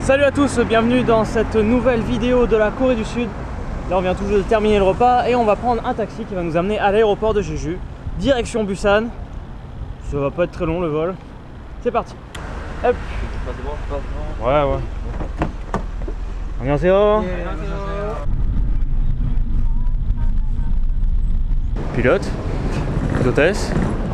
Salut à tous, bienvenue dans cette nouvelle vidéo de la Corée du Sud. Là on vient tout juste de terminer le repas et on va prendre un taxi qui va nous amener à l'aéroport de Jeju, direction Busan. Ça va pas être très long le vol. C'est parti. Hop. Ouais. 안녕하세요. Pilote, hôtesse.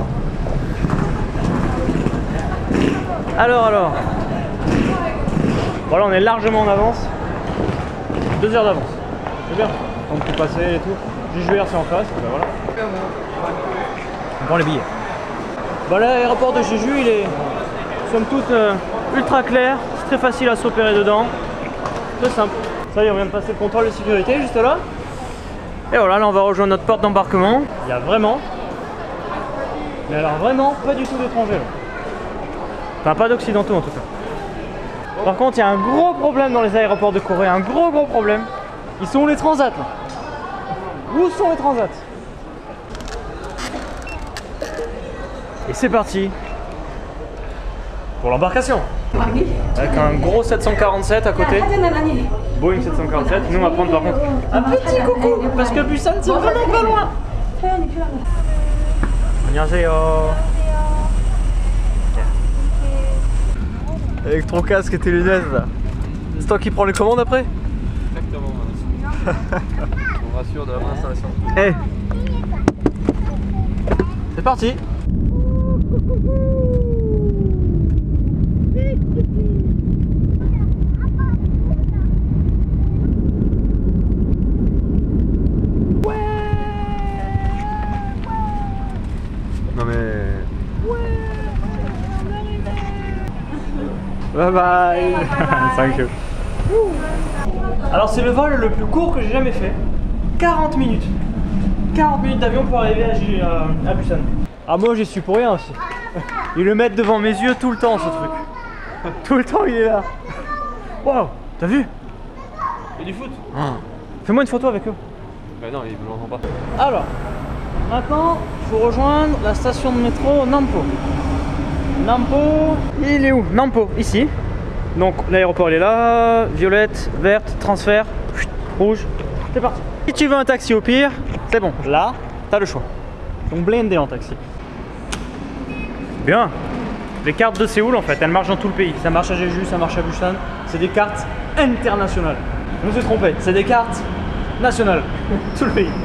Alors. Voilà, on est largement en avance. 2 heures d'avance. C'est bien. On peut passer et tout. Jeju Air c'est en face. Ben voilà. On prend les billets. Bah, l'aéroport de Jeju, il est somme toute ultra clair. C'est très facile à s'opérer dedans. Très simple. Ça y est, on vient de passer le contrôle de sécurité juste là. Et voilà, là on va rejoindre notre porte d'embarquement. Il y a vraiment, mais alors vraiment pas du tout d'étrangers. Enfin pas d'occidentaux en tout cas. Par contre il y a un gros problème dans les aéroports de Corée, un gros problème. Ils sont où les transats là? Où sont les transats? Et c'est parti pour l'embarcation. Avec un gros 747 à côté. Boeing 747. Nous on va prendre par contre un petit coucou parce que Busan c'est vraiment pas loin. 안녕하세요. Avec ton casque et tes lunettes là. C'est toi qui prends les commandes après? Exactement. On rassure de la bonne installation. Hey. C'est parti. Non mais... Bye bye. Thank you. Alors c'est le vol le plus court que j'ai jamais fait. 40 minutes. 40 minutes d'avion pour arriver à Busan. Ah moi j'y suis pour rien aussi. Ils le mettent devant mes yeux tout le temps ce truc. Tout le temps il est là. Waouh, t'as vu? Il y a du foot. Fais-moi une photo avec eux. Bah non, il ne l'entend pas. Alors, maintenant, il faut rejoindre la station de métro Nampo. Nampo, il est où? Nampo, ici. Donc l'aéroport il est là, violette, verte, transfert, rouge, c'est parti. Si tu veux un taxi au pire, c'est bon, là, t'as le choix. Donc blindé en taxi. Bien. Les cartes de Séoul en fait, elles marchent dans tout le pays. Ça marche à Jeju, ça marche à Busan. C'est des cartes internationales. Je me suis trompé, c'est des cartes nationales. Tout le pays.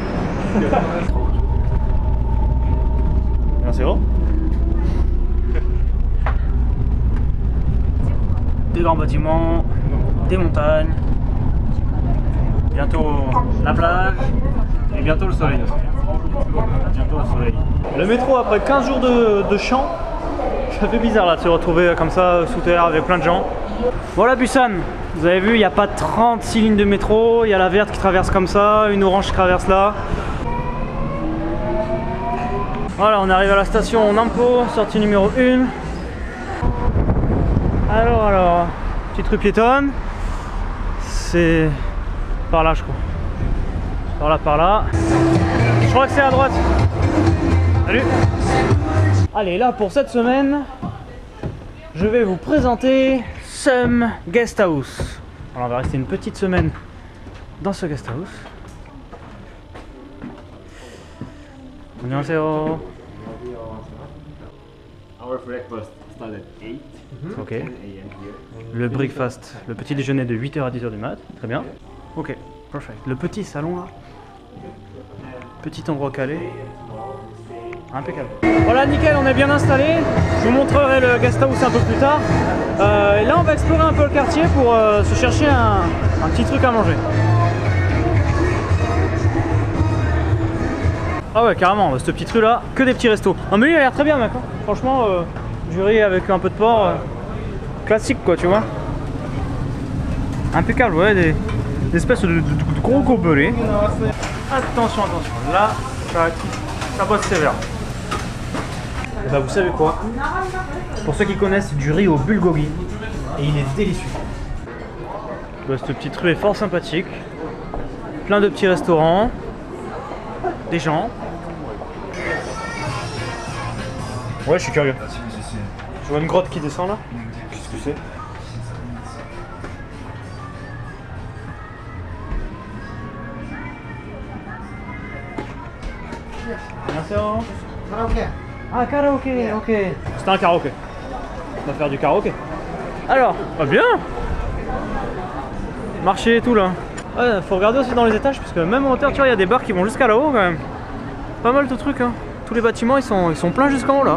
C'est bon. Des grands bâtiments, des montagnes, bientôt la plage et bientôt le soleil. Bientôt le soleil. Le métro après 15 jours de chant, ça fait bizarre là de se retrouver comme ça sous terre avec plein de gens. Voilà Busan, vous avez vu il n'y a pas 36 lignes de métro, il y a la verte qui traverse comme ça, une orange qui traverse là. Voilà, on arrive à la station Nampo, sortie numéro 1. Alors, petite rue piétonne. C'est par là, je crois. Par là. Je crois que c'est à droite. Salut. Allez, là pour cette semaine, je vais vous présenter Sum Guest House. Alors, on va rester une petite semaine dans ce guest house. 안녕하세요. Our breakfast started at 8 Ok. a.m. here. Le breakfast, le petit déjeuner de 8h à 10h du mat. Très bien. Ok, perfect. Le petit salon là. Petit endroit calé. Impeccable. Voilà, nickel, on est bien installé. Je vous montrerai le guest house un peu plus tard. Et là, on va explorer un peu le quartier pour se chercher un petit truc à manger. Ah ouais, carrément, cette petite rue là, que des petits restos. Non mais lui il a l'air très bien mec, hein. Franchement, du riz avec un peu de porc, classique quoi, tu vois. Impeccable, ouais, des espèces de gros gobelets. Attention, là, ça bosse sévère. Et bah vous savez quoi? Pour ceux qui connaissent, c'est du riz au bulgogi. Et il est délicieux. Bah, cette petite rue est fort sympathique. Plein de petits restaurants. Des gens. Ouais, je suis curieux. Je vois une grotte qui descend là. Qu'est-ce que c'est? Annyeonghaseyo. Karaoke. Ah, karaoké, ok. C'était un karaoké. On va faire du karaoké. Alors, bien. Marché et tout là. Ouais, faut regarder aussi dans les étages parce que même en hauteur, tu vois, il y a des bars qui vont jusqu'à là-haut quand même. Pas mal de trucs, hein. Tous les bâtiments, ils sont pleins jusqu'en haut là.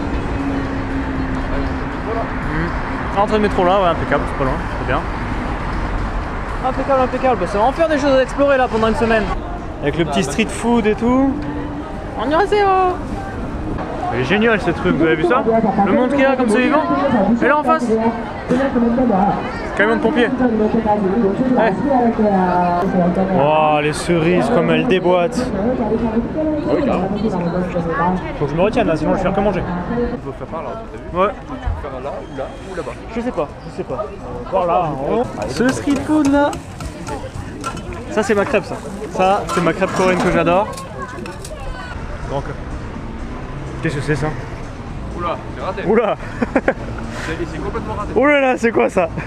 L'entrée de métro là, ouais, impeccable, c'est pas loin, c'est bien. Impeccable, impeccable. Bah, ça va en faire des choses à explorer là pendant une semaine. Avec le petit street food et tout. Annyeonghaseyo. Il est génial ce truc, vous avez vu ça? Le monde qu'il y a comme c'est vivant. Et là en face, camion de pompiers. Ouais. Oh, les cerises comme elles déboîtent. Ah oui, carrément. Faut que je me retienne là, sinon je vais faire que manger. Il faut faire par là, t'as vu? Ouais. Tu peux faire là ou là-bas? Je sais pas. Par là, en haut. Ce street food là. Ça c'est ma crêpe ça. Ça c'est ma crêpe coréenne que j'adore. Donc. Qu'est-ce que c'est ça? Oula, c'est raté. Oula. C'est complètement raté. Oula là, c'est quoi ça?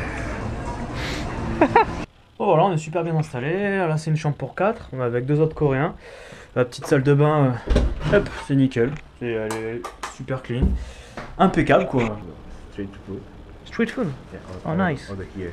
Bon voilà, on est super bien installé. Là c'est une chambre pour 4, on est avec 2 autres coréens. La petite salle de bain, hop, c'est nickel. Elle est super clean. Impeccable quoi. Street food. Street food. Yeah, Oh nice. Over here.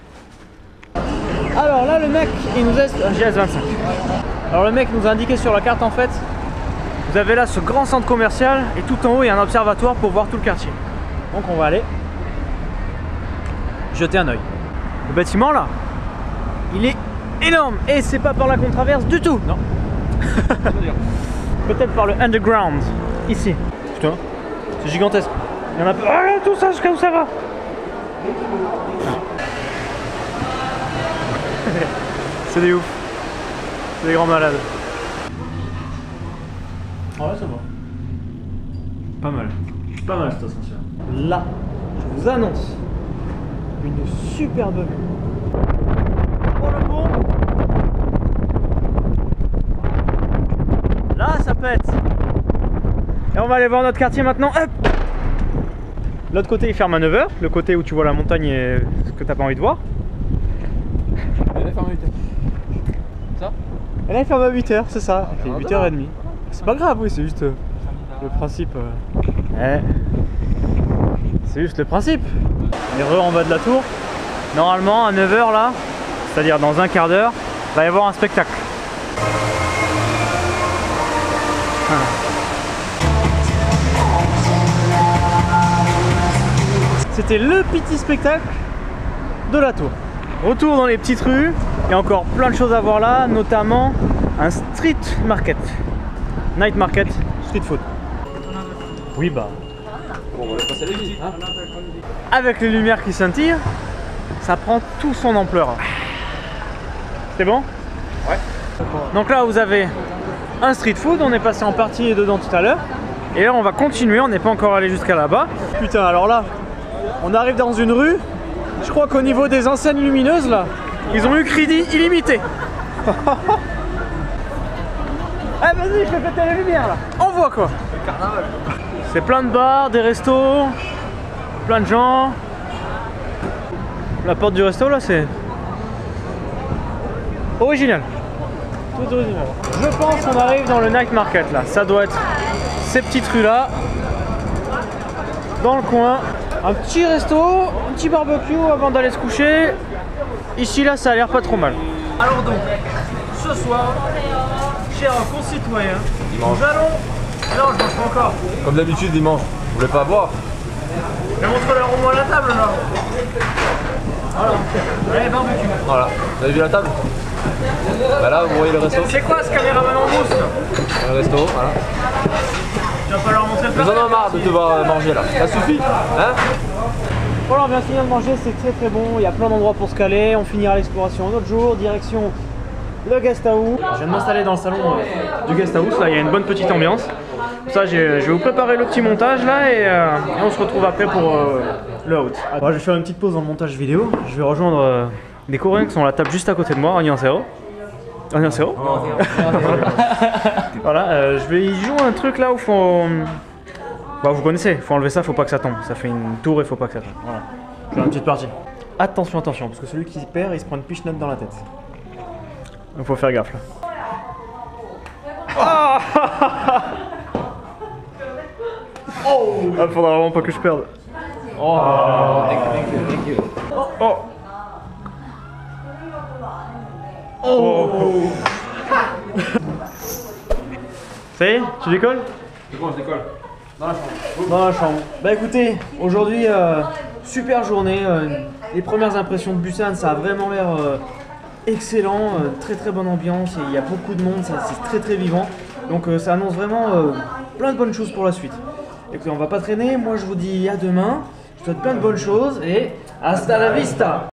Alors là le mec il nous est GS25. Alors le mec nous a indiqué sur la carte en fait. Vous avez là ce grand centre commercial et tout en haut il y a un observatoire pour voir tout le quartier. Donc on va aller jeter un oeil. Le bâtiment là, il est énorme et c'est pas par là qu'on traverse du tout. Non. Peut-être par le underground, ici. Putain, c'est gigantesque. Il y en a... Ah là, tout ça, jusqu'à où ça va? C'est des ouf. C'est des grands malades. Ah ouais, ça va. Pas mal. Pas mal cette ascension. Là, je vous annonce une superbe vue. Oh le bon. Là, ça pète. Et on va aller voir notre quartier maintenant. Hop. L'autre côté, il ferme à 9h. Le côté où tu vois la montagne et ce que t'as pas envie de voir. Elle est fermée à 8h. Ça? Et là, il ferme à 8h, c'est ça. Il fait 8h30. C'est pas grave, oui, c'est juste le principe. Ouais. C'est juste le principe. On est en bas de la tour. Normalement, à 9h là, c'est-à-dire dans un quart d'heure, il va y avoir un spectacle. Voilà. C'était le petit spectacle de la tour. Retour dans les petites rues. Il y a encore plein de choses à voir là, notamment un street market. Night market, street food. Oui bah. Bon, on va passer les visites. Hein. Avec les lumières qui scintillent, ça prend tout son ampleur. C'est bon? Ouais. Donc là vous avez un street food, on est passé en partie dedans tout à l'heure. Et là on va continuer, on n'est pas encore allé jusqu'à là-bas. Putain, alors là, on arrive dans une rue. Je crois qu'au niveau des enseignes lumineuses là, ils ont eu crédit illimité. Ah vas-y, je vais péter les lumières là. On voit quoi? Le carnaval. C'est plein de bars, des restos, plein de gens. La porte du resto là c'est original. Tout original. Je pense qu'on arrive dans le night market là. Ça doit être ces petites rues là. Dans le coin. Un petit resto, un petit barbecue avant d'aller se coucher. Ici là ça a l'air pas trop mal. Alors donc, ce soir, chers concitoyens, nous allons... Non, je mange pas encore. Comme d'habitude, dimanche. Vous voulez pas boire? Mais montre-leur au moins la table là. Voilà. Allez, barbecue. Voilà. Vous avez vu la table? Bah là, vous voyez le resto. C'est quoi ce caméraman en mousse là? Le resto, voilà. Tu vas pas leur montrer le plat? Nous en avons marre de te voir manger là. Ça suffit, hein? Voilà, on vient de finir de manger, c'est très très bon. Il y a plein d'endroits pour se caler. On finira l'exploration un autre jour. Direction le guest house. Je viens de m'installer dans le salon du guest house. Là, il y a une bonne petite ambiance. Pour ça, je vais vous préparer le petit montage là et on se retrouve après pour le out. Alors, je vais faire une petite pause dans le montage vidéo. Je vais rejoindre des Coréens qui sont à la table juste à côté de moi. Annyeonghaseyo. Annyeonghaseyo. Voilà, je vais y jouer un truc là où faut... Bah vous connaissez, faut enlever ça, faut pas que ça tombe. Ça fait une tour et faut pas que ça tombe. Voilà. Je fais une petite partie. Attention, attention, parce que celui qui perd, il se prend une piche-note dans la tête. Donc faut faire gaffe là. Oh Oh, ah, faudra vraiment pas que je perde. Oh, thank you. Oh. Oh. Ça y est, tu décolles? C'est bon, je décolle. Dans la chambre. Dans la chambre. Bah écoutez, aujourd'hui, super journée. Les premières impressions de Busan, ça a vraiment l'air excellent. Très très bonne ambiance et il y a beaucoup de monde, c'est très très vivant. Donc ça annonce vraiment plein de bonnes choses pour la suite. Écoutez, on va pas traîner. Moi je vous dis à demain. Je vous souhaite plein de bonnes choses et hasta la vista!